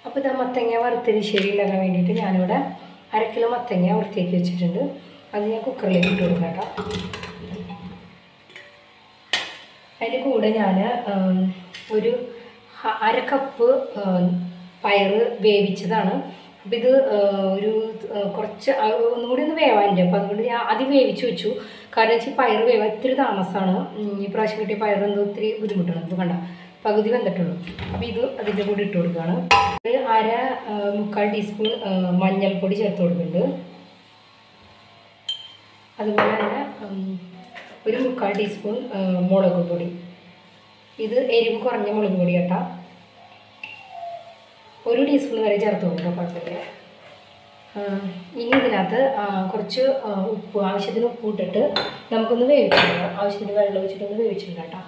അപ്പോൾ ഇത് മത്തങ്ങ വറുത്തതിന് ശരി ഉണ്ടാക്കാൻ വേണ്ടിയിട്ട് ഞാനിവിടെ 1/2 കിലോ മത്തങ്ങ വൃത്തിയാക്കി വെച്ചിട്ടുണ്ട്. അത് ഞാൻ കുക്കറിലേക്ക് ഇട്ട് കൊടുക്കാം കേട്ടോ. അതിൻ്റെ കൂടെ ഞാൻ ഒരു 1/2 കപ്പ് പയർ വേവിച്ചതാണ്. അപ്പോൾ ഇത് ഒരു കുറച്ച് ഒന്നുകൂടി ഒന്ന് വേവാനുണ്ട്. അപ്പോൾ അതുകൊണ്ട് ഞാൻ ആദ്യം വേവിച്ച് വെച്ചു. കാരണം വെച്ചാൽ പയർ വേവാൻ ഇത്തിരി താമസമാണ്. ഈ പ്രാവശ്യം കിട്ടിയ പയർ എന്തോ ഒത്തിരി ബുദ്ധിമുട്ടാണ്. ഇപ്പോൾ കണ്ട പകുതി വെന്തിട്ടുള്ളൂ. അപ്പോൾ ഇത് അതിൻ്റെ കൂടെ ഇട്ട് കൊടുക്കുകയാണ്. ഒരു 1/4 ടീസ്പൂൺ മഞ്ഞൾപ്പൊടി ചേർത്ത് കൊടുക്കുന്നുണ്ട്. അതുപോലെ തന്നെ ഒരു 1/4 ടീസ്പൂൺ മുളക് പൊടി. ഇത് എരിവ് കുറഞ്ഞ മുളക് പൊടി കേട്ടോ. 1 ടീസ്പൂൺ വരെ ചേർത്ത് കൊടുക്കുക, കുഴപ്പമില്ല. ഇനി ഇതിനകത്ത് കുറച്ച് ഉപ്പ്, ആവശ്യത്തിന് ഉപ്പ് ഇട്ടിട്ട് നമുക്കൊന്ന് വേവിച്ചിടുക. ആവശ്യത്തിന് വെള്ളം ഒഴിച്ചിട്ടൊന്ന് വേവിച്ചിടുക കേട്ടോ.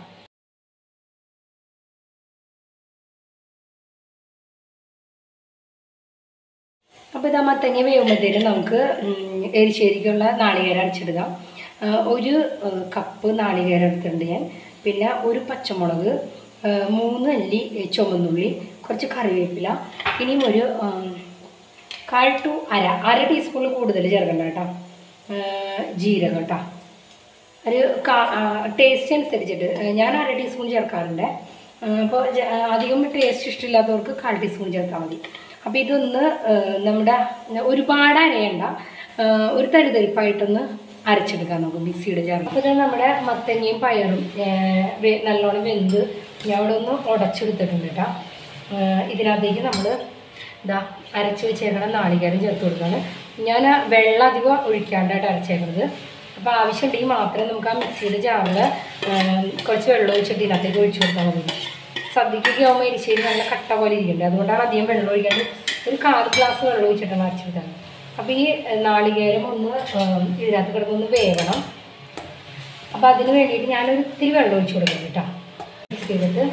അപ്പോൾ ഇതാ മത്തങ്ങ വേവുമ്പോഴത്തേനും നമുക്ക് എരിശ്ശേരിക്കുള്ള നാളികേരം അരച്ചിടുക. 1 കപ്പ് നാളികേരം എടുത്തിട്ടുണ്ട് ഞാൻ. പിന്നെ ഒരു പച്ചമുളക്, 3 അല്ലി ചുവന്നുള്ളി, കുറച്ച് കറിവേപ്പില, ഇനിയും ഒരു 1/4 to 1/2 ടീസ്പൂൺ കൂടുതൽ ചേർക്കണ്ട കേട്ടോ. ജീരകം കേട്ടോ. ഒരു ടേസ്റ്റ് അനുസരിച്ചിട്ട് ഞാൻ 1/2 ടീസ്പൂൺ ചേർക്കാറുണ്ട്. അപ്പോൾ അധികം ടേസ്റ്റ് ഇഷ്ടമില്ലാത്തവർക്ക് 1/4 ടീസ്പൂൺ ചേർത്താൽ മതി. അപ്പോൾ ഇതൊന്ന് നമ്മുടെ ഒരുപാട് അരയണ്ട, ഒരു തരിതരിപ്പായിട്ടൊന്ന് അരച്ചെടുക്കാം നമുക്ക് മിക്സിയുടെ ജാറിൽ. അപ്പോൾ ഇത് നമ്മുടെ മത്തങ്ങയും പയറും നല്ലോണം വെന്ത് ഞാൻ അവിടെ ഒന്ന് ഉടച്ചെടുത്തിട്ടുണ്ട് കേട്ടോ. ഇതിനകത്തേക്ക് നമ്മൾ ഇതാ അരച്ച് വെച്ചേക്കണം നാളികേരം ചേർത്ത് കൊടുക്കുകയാണ്. ഞാൻ വെള്ളം അധികം ഒഴിക്കാണ്ടായിട്ട് അരച്ചേക്കുന്നത്. അപ്പോൾ ആവശ്യമുണ്ടെങ്കിൽ മാത്രമേ നമുക്ക് ആ മിക്സിയുടെ ജാറിൽ കുറച്ച് വെള്ളം ഒഴിച്ചിട്ട് ഇതിനകത്തേക്ക് ഒഴിച്ചു കൊടുത്താൽ മതി. സദ്യക്കൊക്കെ ആകുമ്പോൾ എരിശ്ശേരി നല്ല കട്ട പോലെ ഇരിക്കുന്നുണ്ട്. അതുകൊണ്ടാണ് അധികം വെള്ളം ഒഴിക്കാണ്ട് ഒരു 1/4 ഗ്ലാസ് വെള്ളം ഒഴിച്ചിട്ടാണ് അരച്ചെടുത്തത്. അപ്പോൾ ഈ നാളികേരം ഒന്ന് ഇതിനകത്ത് കിടന്നൊന്ന് വേവണം. അപ്പോൾ അതിന് വേണ്ടിയിട്ട് ഞാനൊരു ഇത്തിരി വെള്ളം ഒഴിച്ച് കൊടുക്കണം കേട്ടോ. മിക്സ് ചെയ്തിട്ട്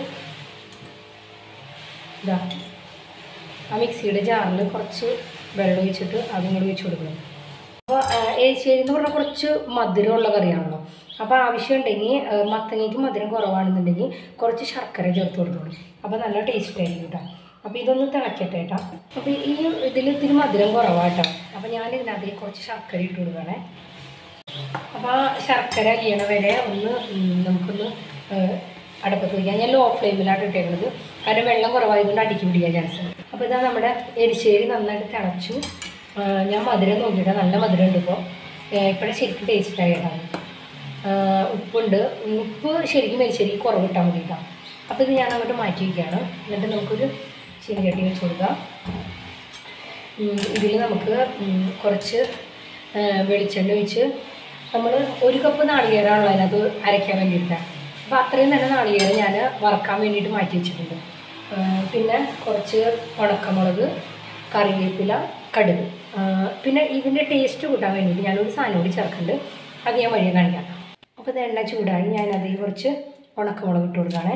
ഇതാ ആ മിക്സിയുടെ ജാറിൽ കുറച്ച് വെള്ളം ഒഴിച്ചിട്ട് അതും കൂടി ഒഴിച്ച് കൊടുക്കണം. അപ്പോൾ എരിശ്ശേരി എന്ന് പറഞ്ഞാൽ കുറച്ച് മധുരമുള്ള കറിയാണല്ലോ. അപ്പോൾ ആവശ്യമുണ്ടെങ്കിൽ മത്തങ്ങയ്ക്ക് മധുരം കുറവാണെന്നുണ്ടെങ്കിൽ കുറച്ച് ശർക്കര ചേർത്ത് കൊടുത്തോളൂ. അപ്പോൾ നല്ല ടേസ്റ്റ് ആയിരിക്കും കേട്ടോ. അപ്പോൾ ഇതൊന്ന് തിളക്കട്ടെ കേട്ടോ. അപ്പോൾ ഈ ഇതിൽ ഇത്തിരി മധുരം കുറവാട്ടോ. അപ്പോൾ ഞാൻ ഇതിനകത്തേക്ക് കുറച്ച് ശർക്കര ഇട്ട് കൊടുക്കണേ. അപ്പോൾ ആ ശർക്കര അലിയണ വരെ ഒന്ന് നമുക്കൊന്ന് അടുപ്പത്ത് വയ്ക്കാം. ഞാൻ ലോ ഫ്ലെയിമിലാണ് ഇട്ടേക്കുന്നത്. കാരണം വെള്ളം കുറവായതുകൊണ്ട് അടുക്കി പിടിക്കാൻ ചാൻസ് ഉണ്ട്. അപ്പോൾ ഇതാ നമ്മുടെ എരിശ്ശേരി നന്നായിട്ട് തിളച്ചു. ഞാൻ മധുരം നോക്കിയിട്ട് നല്ല മധുരം ഉണ്ട്. ഇപ്പോഴേ ശരിക്കും ടേസ്റ്റ് ആയിട്ടാണ്. ഉപ്പുണ്ട്. ഉപ്പ് ശരിക്കും എരിശ്ശേരിക്ക് കുറവ് ഇട്ടാൽ മതി കേട്ടോ. അപ്പോൾ ഇത് ഞാൻ അങ്ങോട്ട് മാറ്റി വയ്ക്കുകയാണ്. എന്നിട്ട് നമുക്കൊരു ചീനിച്ചട്ടി വെച്ച് കൊടുക്കാം. ഇതിൽ നമുക്ക് കുറച്ച് വെളിച്ചെണ്ണ ഒഴിച്ച് നമ്മൾ 1 കപ്പ് നാളികേരമാണല്ലോ അതിനകത്ത് അരയ്ക്കാൻ വേണ്ടിയിട്ടാണ്. അപ്പോൾ അത്രയും തന്നെ നാളികേരം ഞാൻ വറക്കാൻ വേണ്ടിയിട്ട് മാറ്റി വെച്ചിട്ടുണ്ട്. പിന്നെ കുറച്ച് ഉണക്കമുളക്, കറിവേപ്പില, കടുക്. പിന്നെ ഇതിൻ്റെ ടേസ്റ്റ് കൂട്ടാൻ വേണ്ടിയിട്ട് ഞാനൊരു സാധനം കൂടി ചേർക്കുന്നുണ്ട്. അത് ഞാൻ വഴിയെ കാണിക്കാം. അപ്പോൾ ഇത് എണ്ണ ചൂടായി ഞാനതിൽ കുറച്ച് ഉണക്കമുളക് ഇട്ട് കൊടുക്കുകയാണേ.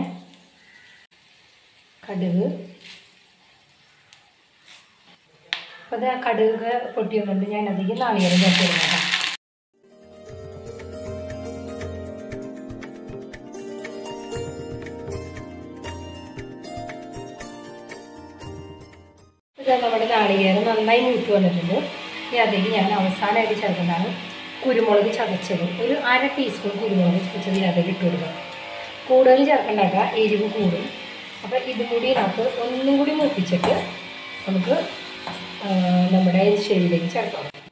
കടുക്. അപ്പോൾ അത് ആ കടുക് പൊട്ടി വന്നിട്ട് ഞാനതിലേക്ക് നാളികേരം ചേർത്ത് കൊടുക്കാം. ഇത് നമ്മുടെ നാളികേരം നന്നായി മൂത്ത് വന്നിട്ടുണ്ട്. ഇനി അതിലേക്ക് ഞാൻ അവസാനമായിട്ട് ചേർക്കുന്നതാണ് കുരുമുളക് ചതച്ചത്. ഒരു 1/2 ടീസ്പൂൺ കുരുമുളക് ചതച്ചത് ഇതിനകത്തേക്ക് ഇട്ട് കൊടുക്കുക. കൂടുതൽ ചേർക്കണ്ടാക്കുക, എരിവ് കൂടും. അപ്പോൾ ഇതും കൂടി ഇതിനകത്ത് ഒന്നും കൂടി മൂപ്പിച്ചിട്ട് നമുക്ക് നമ്മുടെ എരിശ്ശേരിയിലേക്ക് ചേർക്കാം.